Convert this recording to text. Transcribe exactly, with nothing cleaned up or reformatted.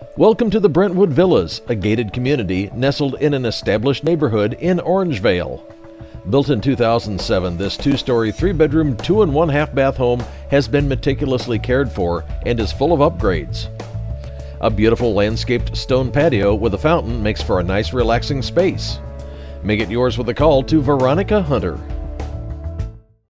Welcome to the Brentwood Villas, a gated community nestled in an established neighborhood in Orangevale. Built in two thousand seven, this two-story, three-bedroom, two and one-half bath home has been meticulously cared for and is full of upgrades. A beautiful landscaped stone patio with a fountain makes for a nice relaxing space. Make it yours with a call to Veronica Hunter.